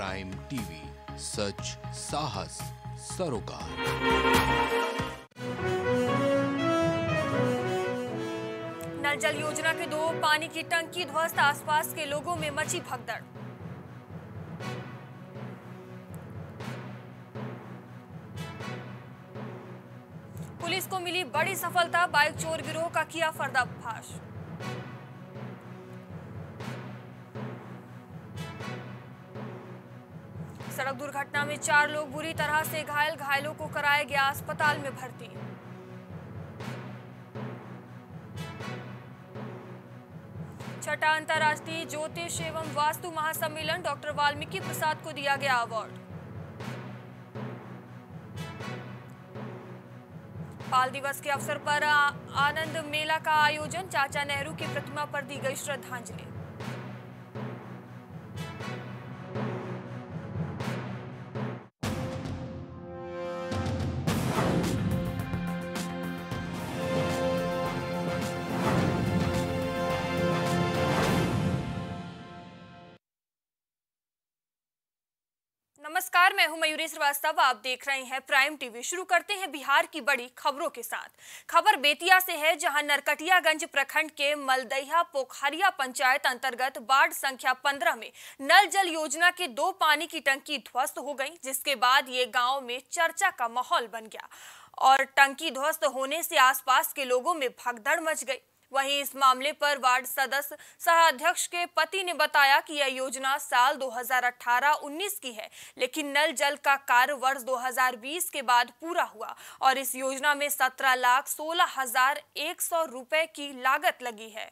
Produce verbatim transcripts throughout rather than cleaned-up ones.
Prime TV, सच साहस सरोकार। नल जल योजना के दो पानी की टंकी ध्वस्त, आसपास के लोगों में मची भगदड़। पुलिस को मिली बड़ी सफलता, बाइक चोर गिरोह का किया पर्दाफाश। सड़क दुर्घटना में चार लोग बुरी तरह से घायल, घायलों को कराया गया अस्पताल में भर्ती। छठा अंतर्राष्ट्रीय ज्योतिष एवं वास्तु महासम्मेलन, डॉक्टर वाल्मीकि प्रसाद को दिया गया अवार्ड। बाल दिवस के अवसर पर आनंद मेला का आयोजन, चाचा नेहरू की प्रतिमा पर दी गई श्रद्धांजलि। नमस्कार, मैं हूं मयूरी श्रीवास्तव। आप देख रहे हैं प्राइम टीवी। शुरू करते हैं बिहार की बड़ी खबरों के साथ। खबर बेतिया से है, जहां नरकटियागंज प्रखंड के मलदैया पोखरिया पंचायत अंतर्गत वार्ड संख्या पंद्रह में नल जल योजना के दो पानी की टंकी ध्वस्त हो गई, जिसके बाद ये गांव में चर्चा का माहौल बन गया और टंकी ध्वस्त होने से आसपास के लोगों में भगदड़ मच गई। वहीं इस मामले पर वार्ड सदस्य सह अध्यक्ष के पति ने बताया कि यह योजना साल दो हज़ार अठारह उन्नीस की है, लेकिन नल जल का कार्य वर्ष दो हज़ार बीस के बाद पूरा हुआ और इस योजना में सत्रह लाख सोलह हजार एक सौ रुपए की लागत लगी है।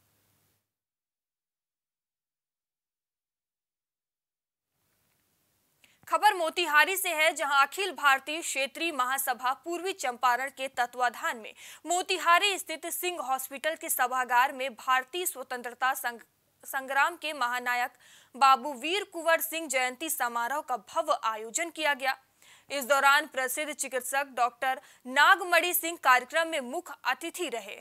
खबर मोतिहारी से है, जहां अखिल भारतीय क्षेत्रीय महासभा पूर्वी चंपारण के तत्वाधान में मोतिहारी स्थित सिंह हॉस्पिटल के सभागार में भारतीय स्वतंत्रता संग, संग्राम के महानायक बाबू वीर कुंवर सिंह जयंती समारोह का भव्य आयोजन किया गया। इस दौरान प्रसिद्ध चिकित्सक डॉक्टर नागमणि सिंह कार्यक्रम में मुख्य अतिथि रहे।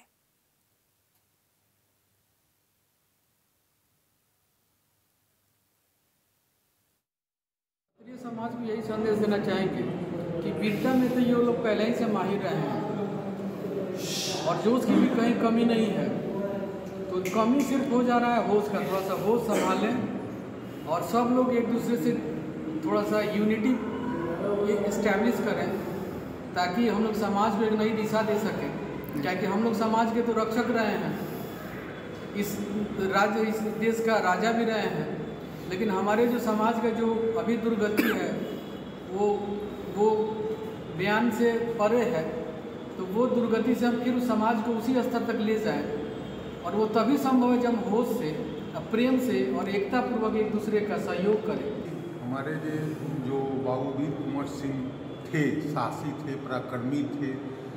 समाज को यही संदेश देना चाहेंगे कि वीरता में तो ये लोग पहले ही से माहिर रहे हैं और जोश की भी कहीं कमी नहीं है। तो कमी सिर्फ हो जा रहा है होश का। थोड़ा सा होश संभालें और सब लोग एक दूसरे से थोड़ा सा यूनिटी इस्टेब्लिश करें, ताकि हम लोग समाज को एक नई दिशा दे सकें। क्या कि हम लोग समाज के तो रक्षक रहे हैं, इस राज्य इस देश का राजा भी रहे हैं, लेकिन हमारे जो समाज का जो अभी दुर्गति है वो वो बयान से परे है। तो वो दुर्गति से हम फिर उस समाज को उसी स्तर तक ले जाएं, और वो तभी संभव है जब हम होश से, प्रेम से और एकता पूर्वक एक दूसरे का सहयोग करें। हमारे जो बाबू वीर कुंवर सिंह थे, साहसी थे, पराक्रमी थे,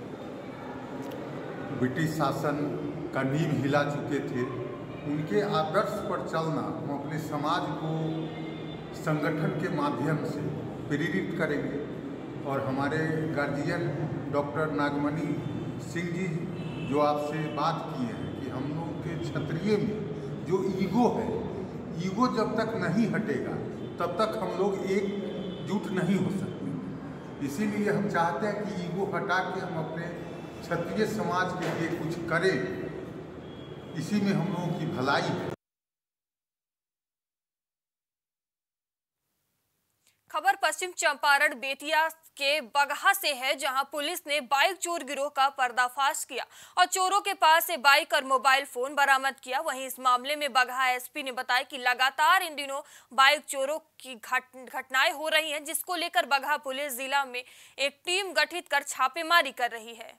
ब्रिटिश शासन का नींव हिला चुके थे, उनके आदर्श पर चलना हम अपने समाज को संगठन के माध्यम से प्रेरित करेंगे। और हमारे गार्जियन डॉक्टर नागमणि सिंह जी जो आपसे बात किए हैं कि हम लोग के क्षत्रिय में जो ईगो है, ईगो जब तक नहीं हटेगा तब तक हम लोग एकजुट नहीं हो सकते। इसीलिए हम चाहते हैं कि ईगो हटा के हम अपने क्षत्रिय समाज के लिए कुछ करें, इसी में हम लोगों की भलाई है। खबर पश्चिम चंपारण बेतिया के बगहा से है, जहां पुलिस ने बाइक चोर गिरोह का पर्दाफाश किया और चोरों के पास से बाइक और मोबाइल फोन बरामद किया। वहीं इस मामले में बगहा एसपी ने बताया कि लगातार इन दिनों बाइक चोरों की घट, घटनाएं हो रही हैं, जिसको लेकर बगहा पुलिस जिला में एक टीम गठित कर छापेमारी कर रही है।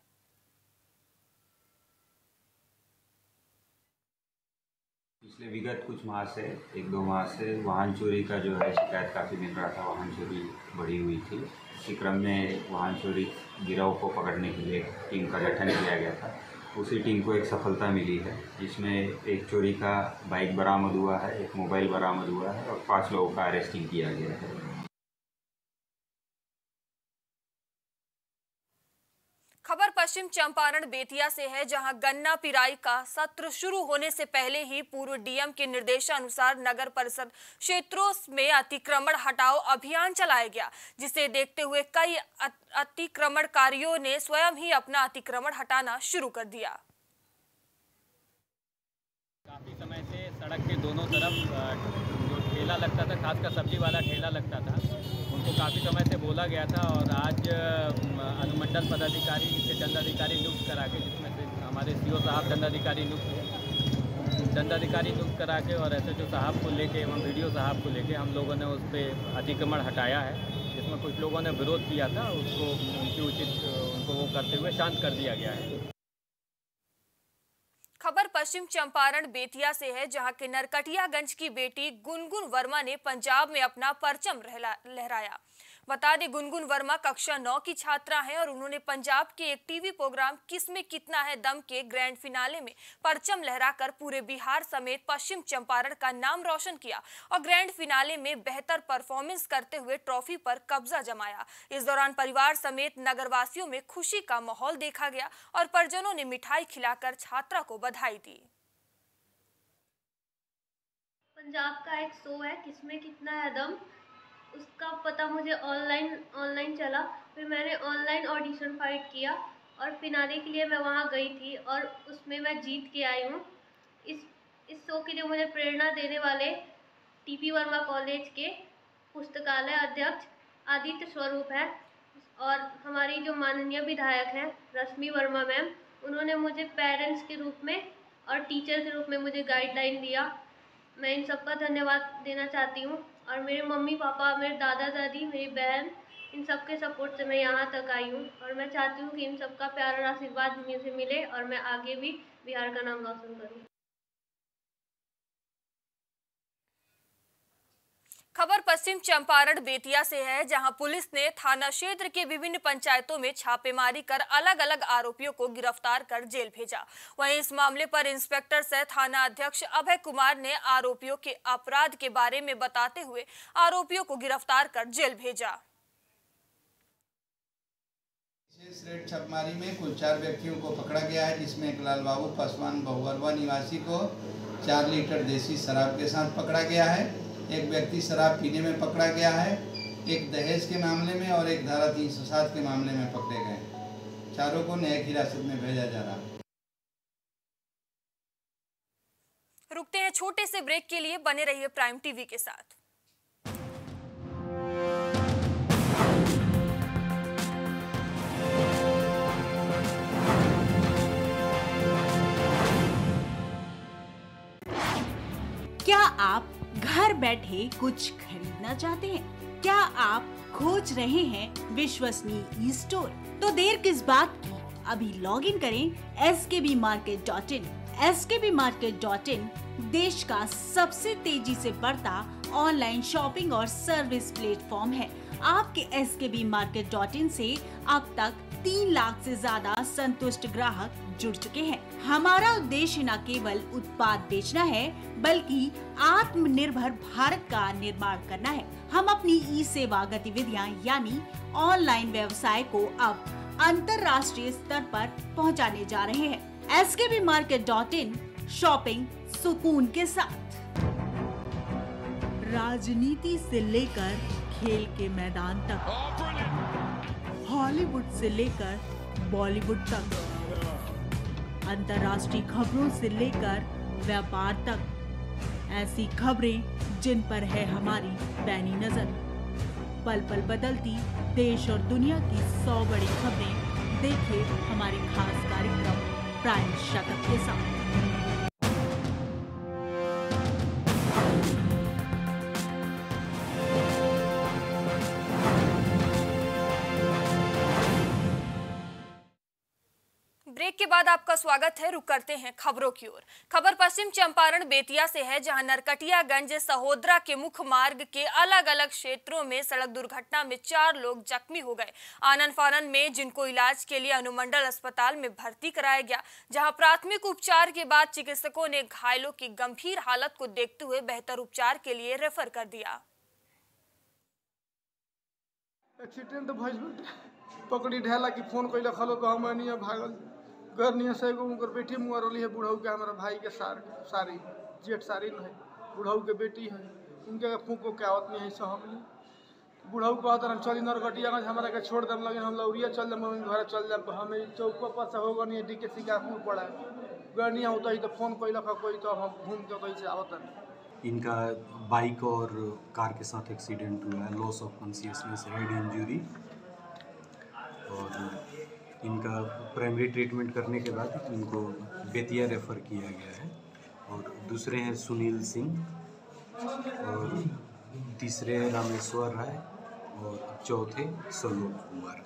पिछले विगत कुछ माह से एक दो माह से वाहन चोरी का जो है शिकायत काफ़ी मिल रहा था। वाहन चोरी बढ़ी हुई थी। इसी क्रम में वाहन चोरी गिरोह को पकड़ने के लिए टीम का गठन किया गया था। उसी टीम को एक सफलता मिली है, जिसमें एक चोरी का बाइक बरामद हुआ है, एक मोबाइल बरामद हुआ है और पाँच लोगों का अरेस्टिंग किया गया है। खबर पश्चिम चंपारण बेतिया से है, जहां गन्ना पिराई का सत्र शुरू होने से पहले ही पूर्व डीएम के निर्देशानुसार नगर परिषद क्षेत्रों में अतिक्रमण हटाओ अभियान चलाया गया, जिसे देखते हुए कई अतिक्रमणकारियों ने स्वयं ही अपना अतिक्रमण हटाना शुरू कर दिया। काफ़ी समय से सड़क के दोनों तरफ जो ठेला लगता था, खासकर सब्जी वाला ठेला लगता था, उनको काफ़ी समय से बोला गया था और आज अनुमंडल पदाधिकारी से दंडाधिकारी नियुक्त करा के, जिसमें से हमारे सीओ साहब दंडाधिकारी नियुक्त दंडाधिकारी नियुक्त करा के और एसएचओ साहब को लेके एवं वीडियो साहब को लेके हम लोगों ने उस पर अतिक्रमण हटाया है, जिसमें कुछ लोगों ने विरोध किया था, उसको उनकी उचित उनको वो करते हुए शांत कर दिया गया है। खबर पश्चिम चंपारण बेतिया से है, जहां के नरकटियागंज की बेटी गुनगुन वर्मा ने पंजाब में अपना परचम लहराया। बता दें, गुनगुन वर्मा कक्षा नौ की छात्रा हैं और उन्होंने पंजाब के एक टीवी प्रोग्राम किसमें कितना है दम के ग्रैंड फिनाले में परचम लहराकर पूरे बिहार समेत पश्चिम चंपारण का नाम रोशन किया और ग्रैंड फिनाले में बेहतर परफॉर्मेंस करते हुए ट्रॉफी पर कब्जा जमाया। इस दौरान परिवार समेत नगरवासियों में खुशी का माहौल देखा गया और परिजनों ने मिठाई खिलाकर छात्रा को बधाई दी। पंजाब का एक शो है किसमें कितना है दम, उसका पता मुझे ऑनलाइन ऑनलाइन चला। फिर मैंने ऑनलाइन ऑडिशन फाइट किया और फिनाले के लिए मैं वहां गई थी और उसमें मैं जीत के आई हूं। इस इस शो के लिए मुझे प्रेरणा देने वाले टीपी वर्मा कॉलेज के पुस्तकालय अध्यक्ष आदित्य स्वरूप है और हमारी जो माननीय विधायक हैं रश्मि वर्मा मैम, उन्होंने मुझे पेरेंट्स के रूप में और टीचर के रूप में मुझे गाइडलाइन दिया। मैं इन सबका धन्यवाद देना चाहती हूँ और मेरे मम्मी पापा, मेरे दादा दादी, मेरी बहन, इन सब के सपोर्ट से मैं यहाँ तक आई हूँ और मैं चाहती हूँ कि इन सबका प्यार और आशीर्वाद मुझे मिले और मैं आगे भी बिहार का नाम रोशन करूँ। खबर पश्चिम चंपारण बेतिया से है, जहां पुलिस ने थाना क्षेत्र के विभिन्न पंचायतों में छापेमारी कर अलग अलग आरोपियों को गिरफ्तार कर जेल भेजा। वहीं इस मामले पर इंस्पेक्टर सह थाना अध्यक्ष अभय कुमार ने आरोपियों के अपराध के बारे में बताते हुए आरोपियों को गिरफ्तार कर जेल भेजा। विशेष रेड छापेमारी में कुल चार व्यक्तियों को पकड़ा गया है, जिसमें एक लाल बाबू पासवान बहुअरवा निवासी को चार लीटर देसी शराब के साथ पकड़ा गया है, एक व्यक्ति शराब पीने में पकड़ा गया है, एक दहेज के मामले में और एक धारा तीन सौ सात के मामले में पकड़े गए। चारों को न्यायिक हिरासत में भेजा जा रहा है। रुकते हैं छोटे से ब्रेक के लिए, बने रहिए प्राइम टीवी के साथ। क्या आप घर बैठे कुछ खरीदना चाहते हैं? क्या आप खोज रहे हैं विश्वसनीय ई स्टोर? तो देर किस बात की, अभी लॉग इन करें S K B market dot in. S K B market dot in देश का सबसे तेजी से बढ़ता ऑनलाइन शॉपिंग और सर्विस प्लेटफॉर्म है। आपके S K B market dot इन से अब तक तीन लाख से ज्यादा संतुष्ट ग्राहक जुड़ चुके हैं। हमारा उद्देश्य न केवल उत्पाद बेचना है, बल्कि आत्मनिर्भर भारत का निर्माण करना है। हम अपनी ई सेवा गतिविधियां यानी ऑनलाइन व्यवसाय को अब अंतर्राष्ट्रीय स्तर पर पहुंचाने जा रहे हैं। S K B market dot in, shopping सुकून के साथ। राजनीति से लेकर खेल के मैदान तक, हॉलीवुड से लेकर बॉलीवुड तक, अंतर्राष्ट्रीय खबरों से लेकर व्यापार तक, ऐसी खबरें जिन पर है हमारी पैनी नजर। पल पल बदलती देश और दुनिया की सौ बड़ी खबरें देखिए हमारे खास कार्यक्रम प्राइम शतक के साथ। ब्रेक के बाद आपका स्वागत है। रुक करते हैं खबरों की ओर। खबर पश्चिम चंपारण बेतिया से है, जहां नरकटियागंज सहोदरा के मुख्य मार्ग के अलग अलग क्षेत्रों में सड़क दुर्घटना में चार लोग जख्मी हो गए। आनन फानन में जिनको इलाज के लिए अनुमंडल अस्पताल में भर्ती कराया गया, जहां प्राथमिक उपचार के बाद चिकित्सकों ने घायलों की गंभीर हालत को देखते हुए बेहतर उपचार के लिए रेफर कर दिया। एक्सीडेंट पकड़ी ढेला की फोन कैल खलो तो हम नहीं भागल घर नहीं से एगो उनकर बेटी मुआ रही है बुढ़ऊ के हमारा भाई के सार सारी जेठ सारी न है बुढ़ऊ के बेटी है उनके फूको के आवत नहीं है सब हम बुढ़ऊ कहते हम चली नरकटिया हमारा के छोड़ दम लगे हम लौरिया चल जाए मम्मी घर चल जाए हमें चौक पर से होगा नहीं डी के सिकापुर पड़ा गर्निया होता ही तो फोन कैल कोई तो हम घूम के कैसे आवत नहीं। इनका बाइक और कार के साथ एक्सीडेंट हुआ है, loss of consciousness, head injury, और इनका प्राइमरी ट्रीटमेंट करने के बाद इनको बेतिया रेफ़र किया गया है। और दूसरे हैं सुनील सिंह और तीसरे हैं रामेश्वर राय और चौथे सलोक कुमार।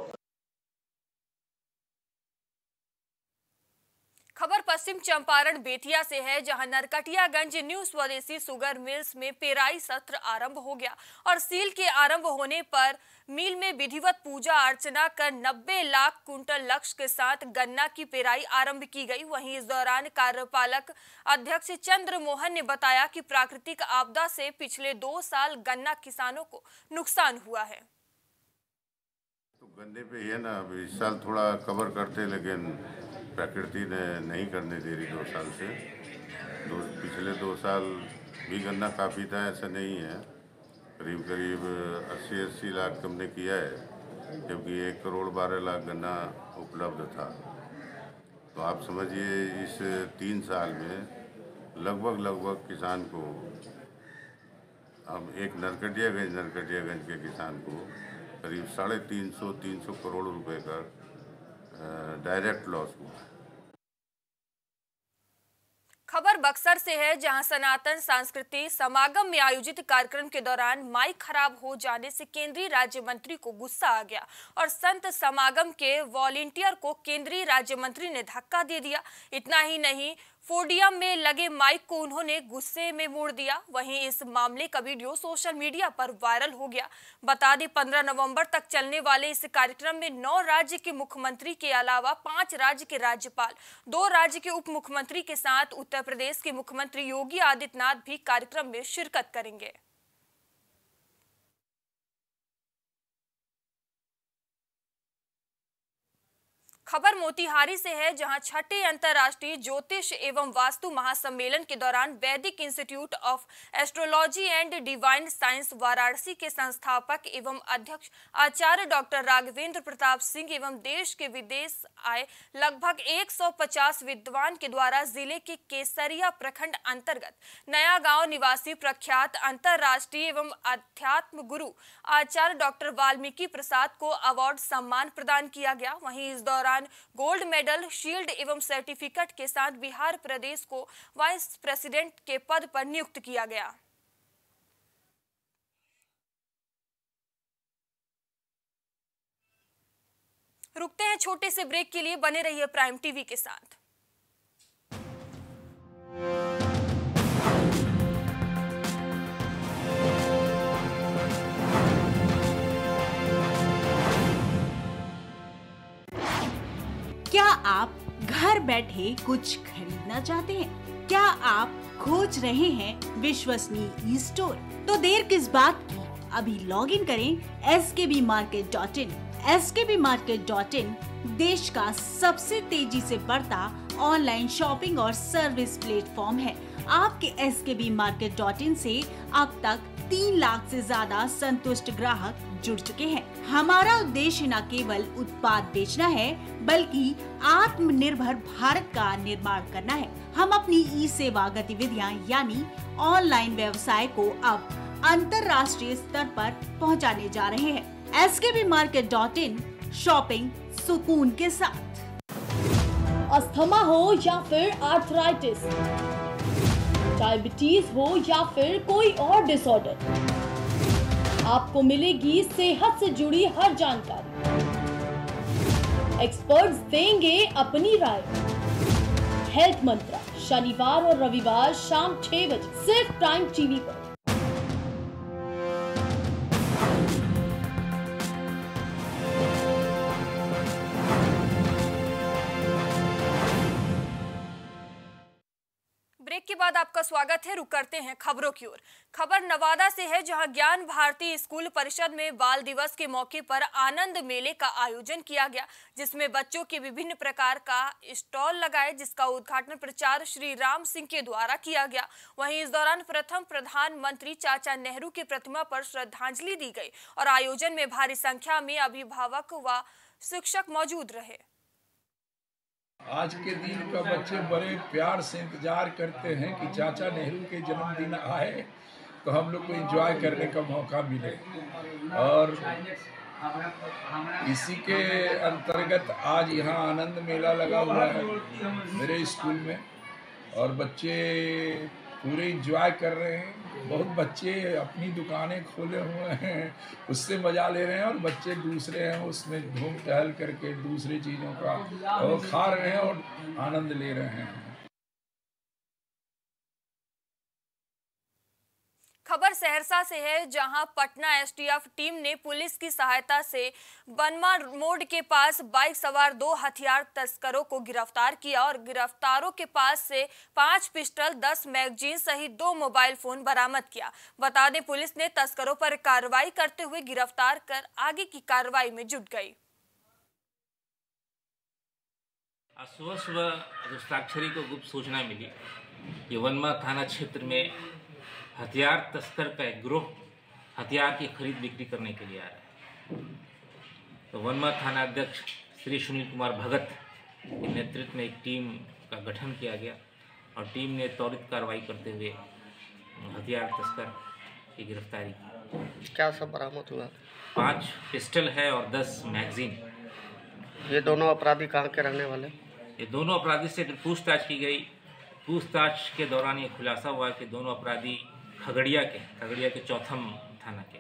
खबर पश्चिम चंपारण बेतिया से है, जहां Narkatiaganj new Swadeshi sugar mills में पेराई सत्र आरंभ हो गया और सील के आरंभ होने पर मिल में विधिवत पूजा अर्चना कर नब्बे लाख कुंटल लक्ष्य के साथ गन्ना की पेराई आरंभ की गई। वहीं इस दौरान कार्यपालक अध्यक्ष चंद्र मोहन ने बताया कि प्राकृतिक आपदा से पिछले दो साल गन्ना किसानों को नुकसान हुआ है। तो गन्ने पे है ना, अभी इस साल थोड़ा कवर करते, लेकिन प्रकृति ने नहीं करने दे रही दो साल से। दो पिछले दो साल भी गन्ना काफ़ी था, ऐसा नहीं है। करीब करीब अस्सी अस्सी लाख हमने किया है, जबकि एक करोड़ बारह लाख गन्ना उपलब्ध था। तो आप समझिए इस तीन साल में लगभग लगभग किसान को, अब एक नरकटियागंज नरकटियागंज के किसान को करीब साढ़े तीन सौ तीन सौ करोड़ रुपए का डायरेक्ट लॉस हुआ। खबर बक्सर से है, जहां सनातन सांस्कृतिक समागम में आयोजित कार्यक्रम के दौरान माइक खराब हो जाने से केंद्रीय राज्य मंत्री को गुस्सा आ गया और संत समागम के वॉलंटियर को केंद्रीय राज्य मंत्री ने धक्का दे दिया। इतना ही नहीं, पोडियम में लगे माइक को उन्होंने गुस्से में मोड़ दिया। वहीं इस मामले का वीडियो सोशल मीडिया पर वायरल हो गया। बता दें, पंद्रह नवंबर तक चलने वाले इस कार्यक्रम में नौ राज्य के मुख्यमंत्री के अलावा पांच राज्य के राज्यपाल, दो राज्य के उप मुख्यमंत्री के साथ उत्तर प्रदेश के मुख्यमंत्री योगी आदित्यनाथ भी कार्यक्रम में शिरकत करेंगे। खबर मोतिहारी से है, जहां छठे अंतर्राष्ट्रीय ज्योतिष एवं वास्तु महासम्मेलन के दौरान Vedic institute of astrology and divine science Varanasi के संस्थापक एवं अध्यक्ष आचार्य डॉक्टर राघवेंद्र प्रताप सिंह एवं देश के विदेश आए लगभग एक सौ पचास विद्वान के द्वारा जिले के केसरिया प्रखंड अंतर्गत नया गांव निवासी प्रख्यात अंतर्राष्ट्रीय एवं अध्यात्म गुरु आचार्य डॉक्टर वाल्मीकि प्रसाद को अवार्ड सम्मान प्रदान किया गया। वहीं इस दौरान गोल्ड मेडल, शील्ड एवं सर्टिफिकेट के साथ बिहार प्रदेश को वाइस प्रेसिडेंट के पद पर नियुक्त किया गया। रुकते हैं छोटे से ब्रेक के लिए, बने रहिए प्राइम टीवी के साथ। क्या आप घर बैठे कुछ खरीदना चाहते हैं? क्या आप खोज रहे हैं विश्वसनीय ई स्टोर? तो देर किस बात की, अभी लॉग इन करें S K B market dot in. S K B market dot in देश का सबसे तेजी से बढ़ता ऑनलाइन शॉपिंग और सर्विस प्लेटफॉर्म है। आपके S K B market dot इन से अब तक तीन लाख से ज्यादा संतुष्ट ग्राहक जुड़ चुके हैं। हमारा उद्देश्य न केवल उत्पाद बेचना है, बल्कि आत्मनिर्भर भारत का निर्माण करना है। हम अपनी ई सेवा गतिविधियां यानी ऑनलाइन व्यवसाय को अब अंतर्राष्ट्रीय स्तर पर पहुंचाने जा रहे हैं। S K B market dot in, shopping सुकून के साथ। अस्थमा हो या फिर आर्थराइटिस, डायबिटीज हो या फिर कोई और डिसऑर्डर, आपको मिलेगी सेहत से जुड़ी हर जानकारी। एक्सपर्ट्स देंगे अपनी राय। हेल्थ मंत्रा, शनिवार और रविवार शाम छह बजे सिर्फ प्राइम टीवी पर। ब्रेक के बाद आपका स्वागत है। रुक करते हैं खबरों की ओर। खबर नवादा से है, जहां ज्ञान भारती स्कूल परिषद में बाल दिवस के मौके पर आनंद मेले का आयोजन किया गया, जिसमें बच्चों के विभिन्न प्रकार का स्टॉल लगाए, जिसका उद्घाटन प्राचार्य श्री राम सिंह के द्वारा किया गया। वहीं इस दौरान प्रथम प्रधानमंत्री चाचा नेहरू की प्रतिमा पर श्रद्धांजलि दी गई और आयोजन में भारी संख्या में अभिभावक व शिक्षक मौजूद रहे। आज के दिन का बच्चे बड़े प्यार से इंतजार करते हैं कि चाचा नेहरू के जन्मदिन आए तो हम लोग को एंजॉय करने का मौका मिले, और इसी के अंतर्गत आज यहाँ आनंद मेला लगा हुआ है मेरे स्कूल में, और बच्चे पूरे एंजॉय कर रहे हैं। बहुत बच्चे अपनी दुकानें खोले हुए हैं, उससे मजा ले रहे हैं, और बच्चे दूसरे हैं उसमें घूम टहल करके दूसरी चीज़ों का और खा रहे हैं और आनंद ले रहे हैं। खबर सहरसा से है, जहां पटना एसटीएफ टीम ने पुलिस की सहायता से बनवा मोड़ के पास बाइक सवार दो हथियार तस्करों को गिरफ्तार किया और गिरफ्तारों के पास से पांच पिस्टल, दस मैगजीन सहित दो मोबाइल फोन बरामद किया। बता दें, पुलिस ने तस्करों पर कार्रवाई करते हुए गिरफ्तार कर आगे की कार्रवाई में जुट गई। सुबह सुबह हस्ताक्षरी को गुप्त सूचना मिली कि वनवा थाना क्षेत्र में हथियार तस्कर का एक ग्रोह हथियार की खरीद बिक्री करने के लिए आ रहा है। तो वनवा थाना अध्यक्ष श्री सुनील कुमार भगत के नेतृत्व में एक टीम का गठन किया गया और टीम ने त्वरित कार्रवाई करते हुए हथियार तस्कर की गिरफ्तारी की। क्या सब बरामद हुआ? पाँच पिस्टल है और दस मैगजीन। ये दोनों अपराधी कहाँ के रहने वाले? ये दोनों अपराधी से पूछताछ की गई। पूछताछ के दौरान ये खुलासा हुआ कि दोनों अपराधी खगड़िया के खगड़िया के चौथम थाना के।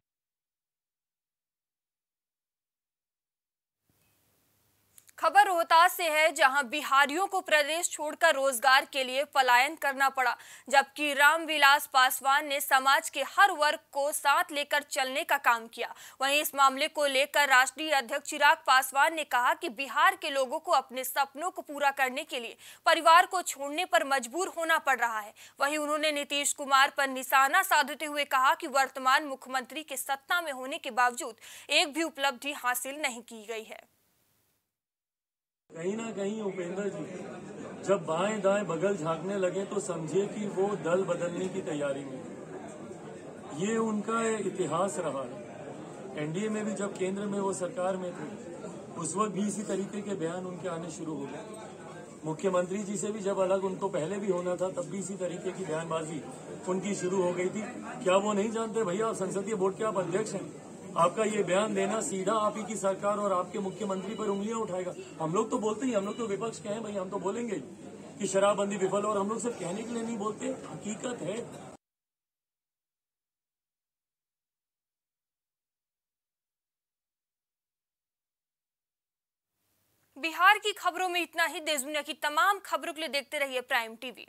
खबर रोहतास से है, जहां बिहारियों को प्रदेश छोड़कर रोजगार के लिए पलायन करना पड़ा, जबकि रामविलास पासवान ने समाज के हर वर्ग को साथ लेकर चलने का काम किया। वहीं इस मामले को लेकर राष्ट्रीय अध्यक्ष चिराग पासवान ने कहा कि बिहार के लोगों को अपने सपनों को पूरा करने के लिए परिवार को छोड़ने पर मजबूर होना पड़ रहा है। वहीं उन्होंने नीतीश कुमार पर निशाना साधते हुए कहा कि वर्तमान मुख्यमंत्री के सत्ता में होने के बावजूद एक भी उपलब्धि हासिल नहीं की गई है। कहीं ना कहीं उपेंद्र जी जब बाएं दाएं बगल झांकने लगे तो समझिए कि वो दल बदलने की तैयारी में, ये उनका इतिहास रहा है। एनडीए में भी जब केंद्र में वो सरकार में थे, उस वक्त भी इसी तरीके के बयान उनके आने शुरू हो गए। मुख्यमंत्री जी से भी जब अलग उनको पहले भी होना था, तब भी इसी तरीके की बयानबाजी उनकी शुरू हो गई थी। क्या वो नहीं जानते भैया आप संसदीय बोर्ड के आप अध्यक्ष हैं, आपका ये बयान देना सीधा आप ही की सरकार और आपके मुख्यमंत्री पर उंगलियां उठाएगा। हम लोग तो बोलते ही, हम लोग तो विपक्ष के हैं भाई, हम तो बोलेंगे कि शराबबंदी विफल, और हम लोग सिर्फ कहने के लिए नहीं बोलते, हकीकत है। बिहार की खबरों में इतना ही। देश दुनिया की तमाम खबरों के लिए देखते रहिए प्राइम टीवी।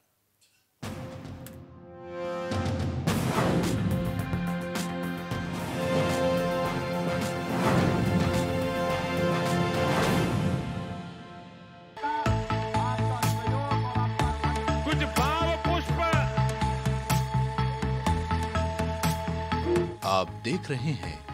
आप देख रहे हैं